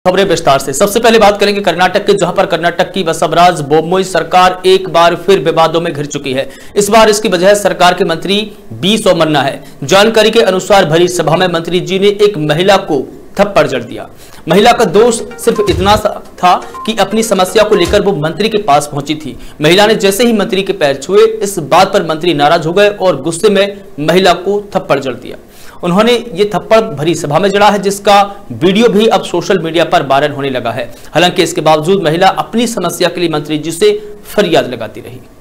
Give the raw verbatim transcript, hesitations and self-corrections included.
खबरें विस्तार से। सबसे पहले बात करेंगे कर्नाटक के, जहां पर कर्नाटक की बसवराज बोम्मई सरकार एक बार फिर विवादों में घिर चुकी है। इस बार इसकी वजह सरकार के मंत्री बी सोमन्ना है। जानकारी के अनुसार भरी सभा में मंत्री जी ने एक महिला को थप्पड़ जड़ दिया। महिला का दोष सिर्फ इतना था कि अपनी समस्या को लेकर वो मंत्री के पास पहुंची थी। महिला ने जैसे ही मंत्री के पैर छुए, इस बात पर मंत्री नाराज हो गए और गुस्से में महिला को थप्पड़ जड़ दिया। उन्होंने ये थप्पड़ भरी सभा में जड़ा है, जिसका वीडियो भी अब सोशल मीडिया पर वायरल होने लगा है। हालांकि इसके बावजूद महिला अपनी समस्या के लिए मंत्री जी से फरियाद लगाती रही।